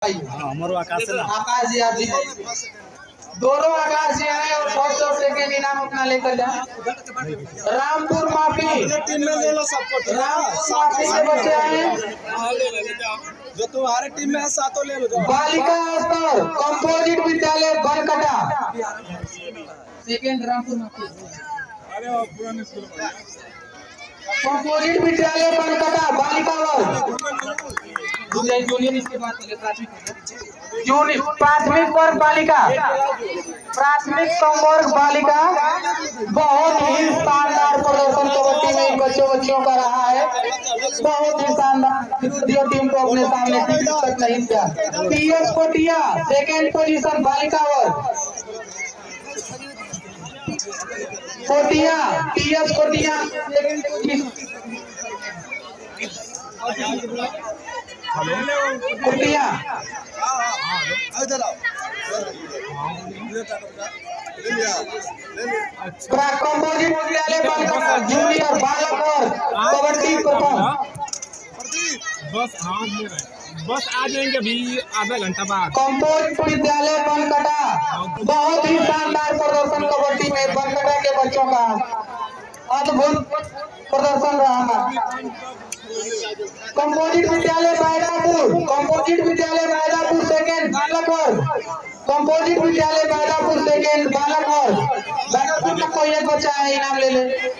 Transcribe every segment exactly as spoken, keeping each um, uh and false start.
हमारो आकाश आकाश जी आप दोनों आकाश जी आए और फर्स्ट और सेकेंड इनाम अपना लेकर जाए। रामपुर माफी टीम में ले लो सबको। रामपुर माफी से बच्चे आए जो तुम्हारे टीम में है सातों ले लो। बालिका स्तर कंपोजिट विद्यालय बनकटा सेकेंड रामपुर माफी। अरे पुराने स्कूल कंपोजिट विद्यालय बनकटा बालिका वर्ग जूनियर इसके बाद प्राथमिक जूनियर प्राथमिक वर्ग बालिका प्राथमिक समवर्ग बालिका बहुत ही शानदार प्रदर्शन कबड्डी में इन बच्चों बच्चियों का रहा है। बहुत ही शानदार द्वितीय टीम को अपने सामने तक नहीं किया। टीएस कोटिया सेकेंड पोजीशन बालिका वर्ग Kotia TS Kotia second position Kotia composite विद्यालय बनकटा जूनियर बालक वर्ग कबड्डी प्रथम। बस हाँ बस आ जाएंगे अभी आधा घंटा बाद। कंपोजिट विद्यालय बनकटा बहुत ही शानदार प्रदर्शन कबड्डी में बनकटा के बच्चों का अद्भुत प्रदर्शन रहा। कंपोजिट विद्यालय बैदापुर कंपोजिट विद्यालय बैदापुर सेकेंड बालक वर्ग कंपोजिट विद्यालय बैदापुर सेकेंड बालक वर्ग बैदापुर का कोई एक बच्चा है इनाम ले ले।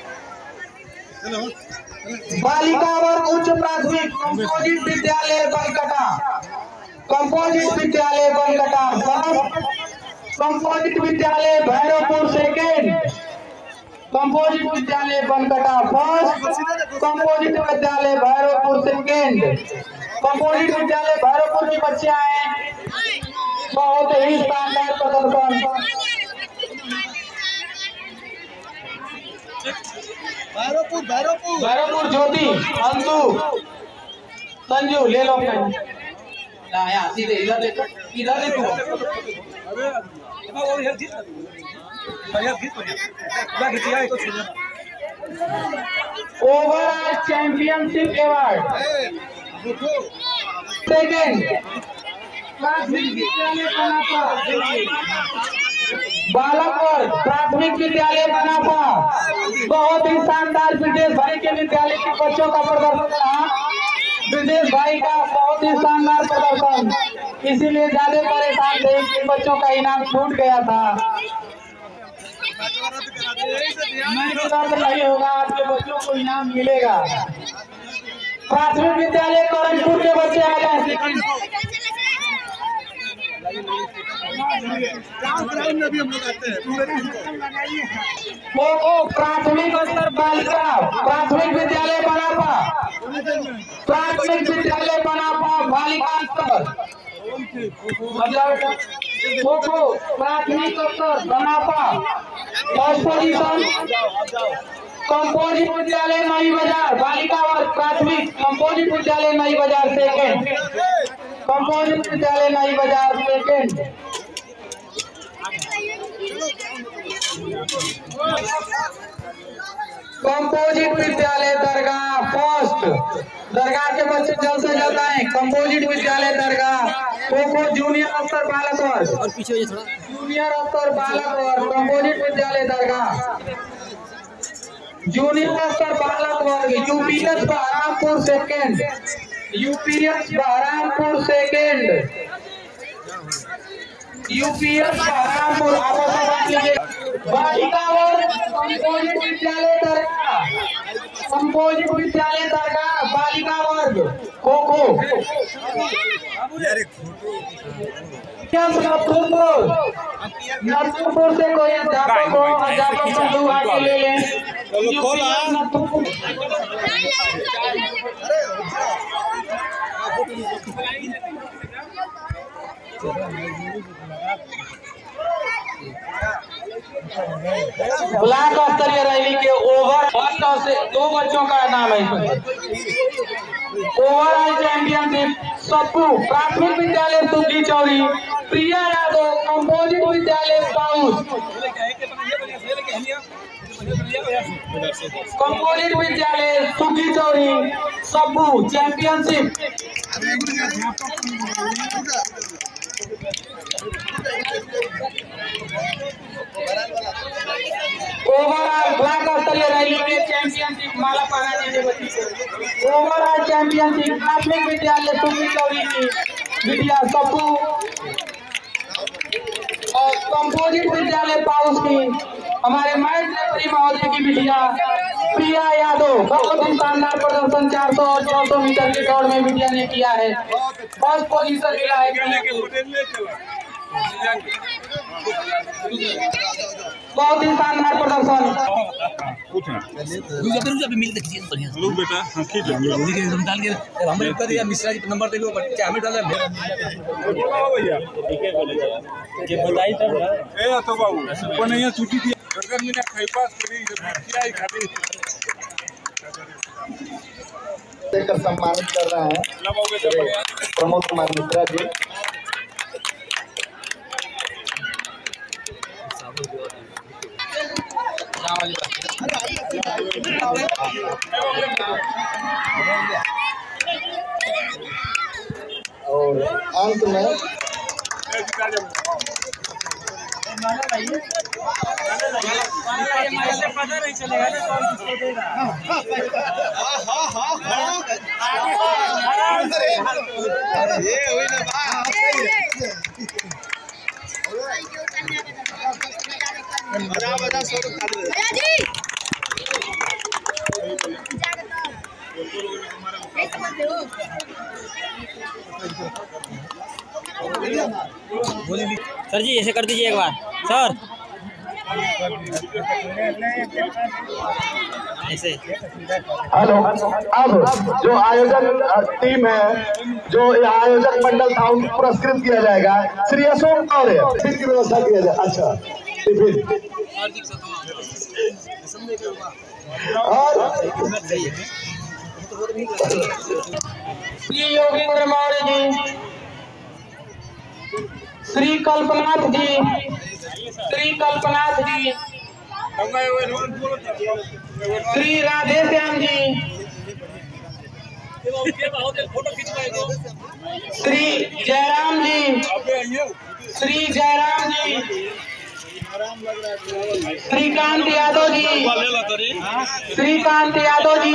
बालिका वर्ग उच्च प्राथमिक कंपोजिट विद्यालय बनकटा कंपोजिट विद्यालय बनकटा कंपोजिट विद्यालय भैरवपुर सेकेंड कंपोजिट विद्यालय बनकटा फर्स्ट कंपोजिट विद्यालय भैरवपुर सेकेंड कंपोजिट विद्यालय भैरवपुर की बच्चियां हैं। बहुत ही शानदार प्रदर्शन भैरवपुर भैरवपुर भैरवपुर ज्योति अंशु संजू ले लो यहाँ सीधे इधर देखो इधर देखो। ओवरऑल चैंपियनशिप अवार्ड सेकेंड प्राथमिक विद्यालय बनापा बालक वर्ग प्राथमिक विद्यालय बनापा बहुत ही शानदार विदेश भाई के विद्यालय के बच्चों का प्रदर्शन रहा। विदेश भाई का बहुत ही शानदार प्रदर्शन इसीलिए ज्यादा परेशान थे कि बच्चों का इनाम छूट गया था। नहीं होगा आपके बच्चों को इनाम मिलेगा। प्राथमिक विद्यालय करनपुर के बच्चे आ जाए। वो वो प्राथमिक स्तर बालिका प्राथमिक विद्यालय बनापा प्राथमिक विद्यालय बनापा बालिका स्तर खो खो प्राथमिक स्तर बनापा फर्स्ट पोजीशन कंपोजिट विद्यालय नई बाजार बालिका वर्ग प्राथमिक कंपोजिट विद्यालय नई बाजार सेकेंड कंपोजिट विद्यालय नई बाजार सेकेंड कंपोजिट विद्यालय दरगाह फर्स्ट दरगाह के बच्चे जल्द से जल्द आए। कंपोजिट विद्यालय दरगाह खो जूनियर स्तर बालक वर्ग और पीछे थोड़ा जूनियर स्तर बालक वर्ग कंपोजिट विद्यालय दरगाह जूनियर स्तर बालक वर्ग UPS Baharampur second UPS Baharampur second UPS Baharampur बालिका वर्ग कंपोजिट विद्यालय दरगाह कंपोजिट विद्यालय दरगाह बालिका वर्ग खो खो नरसिंहपुर नरसिंहपुर से कोई अध्यापक हो अध्यापक बंधु आके ले लें। ब्लॉक स्तरीय रैली के ओवर फर्स्ट से दो बच्चों का नाम है। ओवरऑल चैंपियनशिप सप्पू प्राथमिक विद्यालय सुगी चौरी प्रिया यादव कंपोजिट विद्यालय साउथ कंपोजिट विद्यालय Sugi Chauri Sappu championship overall championship प्राथमिक विद्यालय तुमनी चौरी की बिटिया सप्पू और कंपोजिट विद्यालय पाउस की हमारे मैथ रेफरी महोदय की बिटिया प्रिया यादव बहुत ही शानदार प्रदर्शन चार सौ और छह सौ मीटर की दौड़ में बिटिया ने किया है। फर्स्ट पोजीशन मिला है। बहुत ही शानदार प्रदर्शन। लोग बेटा हम खींच हम डाल के हमने कर दिया मिश्रा जी नंबर दे लो बच्चे हमें डाला भैया ये बताई तब ए तो बाबू को नहीं छुट्टी थी अगर मैंने खाई पास करी क्या ही खाती देकर सम्मानित कर रहे हैं प्रमोद कुमार मिश्रा जी। और अंत में पता नहीं चलेगा ना कौन किसको देगा। ये हुई ना बात बड़ा बड़ा सब काट दे सर जी ऐसे कर दीजिए एक बार सर ऐसे। हेलो अब जो आयोजक टीम है जो आयोजक मंडल था उनको पुरस्कृत किया जाएगा। श्री अशोक मौर्य टिफिन की व्यवस्था किया जाए। अच्छा टिफिन और श्री योगेंद्र मौर्य जी श्री कल्पनाथ जी श्री कल्पनाथ जी श्री राधे श्याम जी श्री जयराम जी श्री जयराम जी श्रीकांत यादव जी श्रीकांत यादव जी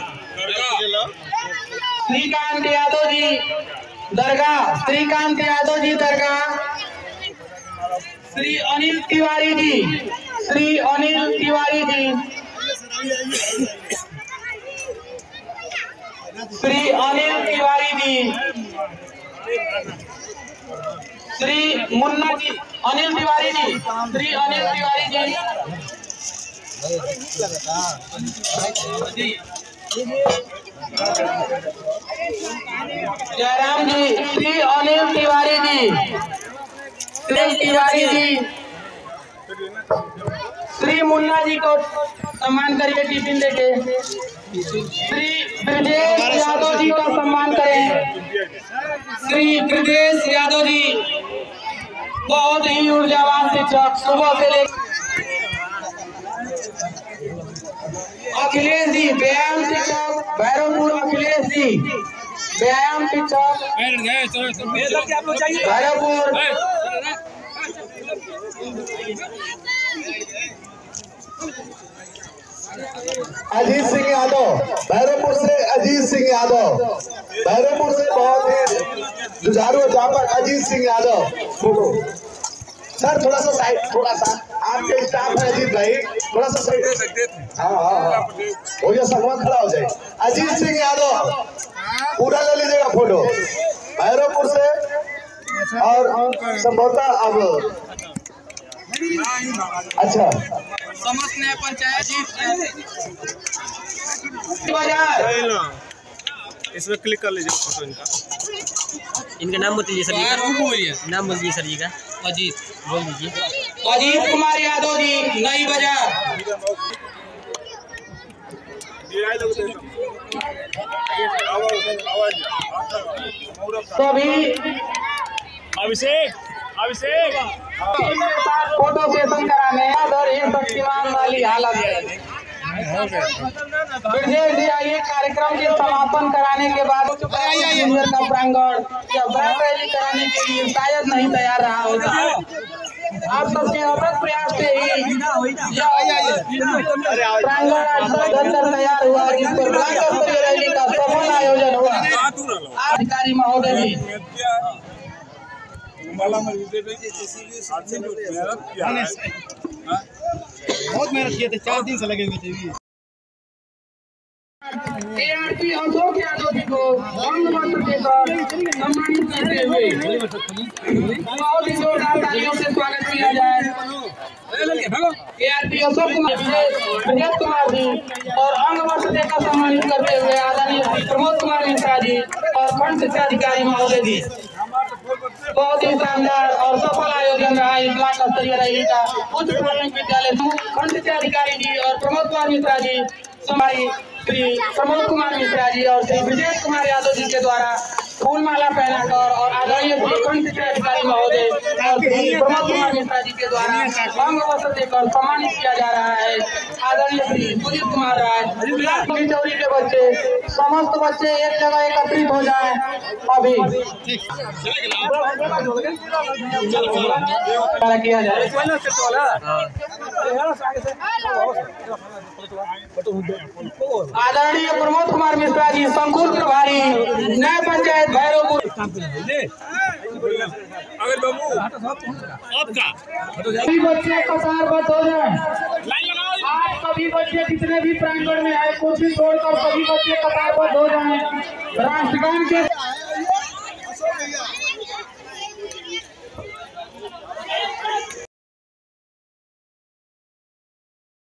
श्रीकांत यादव जी दरगाह श्रीकांत यादव जी दरगाह श्री अनिल तिवारी जी श्री अनिल तिवारी जी श्री अनिल तिवारी जी श्री मुन्ना जी अनिल तिवारी जी श्री अनिल तिवारी जी जयराम जी श्री अनिल तिवारी जी श्री तिवारी जी श्री मुन्ना जी को सम्मान करिए टिफिन लेके। श्री ब्रजेश यादव जी का सम्मान करें। श्री ब्रजेश यादव जी बहुत ही ऊर्जावान शिक्षक सुबह से लेकर अखिलेश जी व्यायाम शिक्षक भैरवपुर अखिलेश जी व्यायाम शिक्षक भैरवपुर अजीत सिंह यादव भैरवपुर से अजीत सिंह यादव भैरवपुर से बहुत ही जुझारू अध्यापक अजीत सिंह यादव फोटो सर थोड़ा सा साइड थोड़ा सा आपके स्टाफ है अजीत भाई थोड़ा सा साइड हाँ हाँ हाँ वो जो संगवा खड़ा हो जाए। अजीत सिंह यादव पूरा ले लीजिएगा फोटो भैरवपुर से और संभवतः अब अच्छा समस्त न्याय पंचायत इसमें क्लिक कर लीजिए फोटो इनका इनका नाम बोल दीजिए सर जी का नाम बोल दीजिए सर जी का अजीत बोल दीजिए अजीत कुमार यादव जी नई बाजार सभी अभिषेक अभिषेक फोटो सेशन कराने और एक शक्तिमान वाली हालत है। ब्रजेश जी आइए कार्यक्रम के समापन कराने के बाद जूनियर का प्रांगण या बैक रैली कराने के लिए शायद नहीं तैयार रहा होगा। आप सबके अमृत प्रयास से ही प्रांगण अंदर तैयार हुआ, जिस पर ब्लॉक स्तरीय रैली का सफल आयोजन हुआ। अधिकारी महोदय जी बहुत मेहनत किए थे, चार दिन से लगे हुए थे। एआरपी अशोक यादव जी को अंग वस्त्र देकर सम्मानित करते हुए बहुत ही जोरदार तालियों से स्वागत किया जाए। एआरपी अशोक कुमार विजय कुमार जी और अंग वस्त्र देकर सम्मानित करते हुए आदरणीय श्री प्रमोद कुमार मिश्रा जी और खंड शिक्षा अधिकारी महोदय जी। बहुत ही शानदार और सफल आयोजन रहा इस ब्लॉक स्तरीय रैली का। उच्च प्राथमिक विद्यालय खंड शिक्षा अधिकारी जी और प्रमोद कुमार मिश्रा जी, हमारी श्री प्रमोद कुमार मिश्रा जी और श्री विजय कुमार यादव जी के द्वारा फूलमाला पहनाकर और आदरणीय श्री खंड शिक्षा अधिकारी महोदय और श्री प्रमोद कुमार मिश्रा जी के द्वारा अंग वस्त्र देकर सम्मानित किया जा रहा है। आदरणीय श्री सुजीत कुमार राय, चौरी के बच्चे, समस्त बच्चे एक जगह एकत्रित हो जाए। अभी किया जाए। आदरणीय प्रमोद कुमार मिश्रा जी, संकुल प्रभारी, नया पंचायत भैरवपुर। सभी बच्चे कतारबद्ध हो जाए। आज सभी बच्चे जितने भी प्रांगण में आए, कुर्सी तोड़कर सभी बच्चे कतारबद्ध हो जाएं। राष्ट्रगान के